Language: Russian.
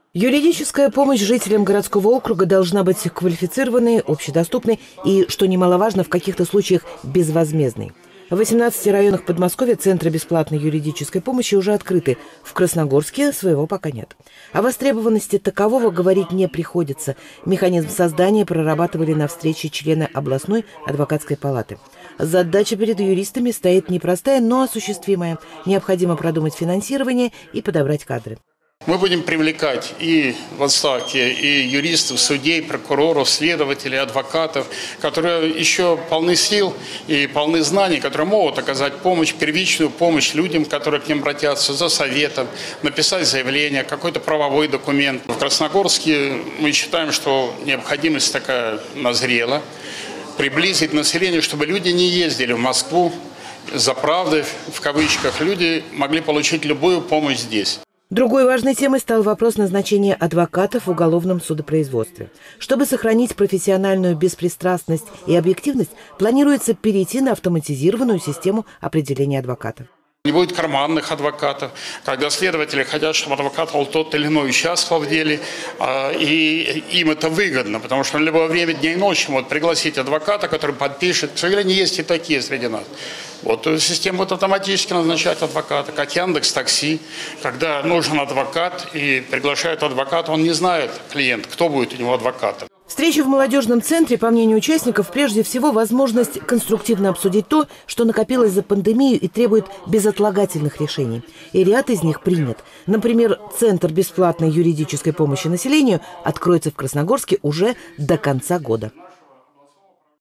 Юридическая помощь жителям городского округа должна быть квалифицированной, общедоступной и, что немаловажно, в каких-то случаях безвозмездной. В 18 районах Подмосковья центры бесплатной юридической помощи уже открыты. В Красногорске своего пока нет. О востребованности такового говорить не приходится. Механизм создания прорабатывали на встрече члены областной адвокатской палаты. Задача перед юристами стоит непростая, но осуществимая. Необходимо продумать финансирование и подобрать кадры. Мы будем привлекать и в отставке, и юристов, судей, прокуроров, следователей, адвокатов, которые еще полны сил и полны знаний, которые могут оказать помощь, первичную помощь людям, которые к ним обратятся за советом, написать заявление, какой-то правовой документ. В Красногорске мы считаем, что необходимость такая назрела, приблизить население, чтобы люди не ездили в Москву за правдой, в кавычках, люди могли получить любую помощь здесь. Другой важной темой стал вопрос назначения адвокатов в уголовном судопроизводстве. Чтобы сохранить профессиональную беспристрастность и объективность, планируется перейти на автоматизированную систему определения адвоката. Не будет карманных адвокатов, когда следователи хотят, чтобы адвокат был тот или иной участвовал в деле, и им это выгодно, потому что в любое время дня и ночи могут пригласить адвоката, который подпишет. К сожалению, есть и такие среди нас. Вот система будет автоматически назначать адвоката, как Яндекс.Такси, когда нужен адвокат и приглашают адвоката, он не знает, клиент, кто будет у него адвокатом. Встреча в молодежном центре, по мнению участников, прежде всего возможность конструктивно обсудить то, что накопилось за пандемию и требует безотлагательных решений. И ряд из них принят. Например, Центр бесплатной юридической помощи населению откроется в Красногорске уже до конца года.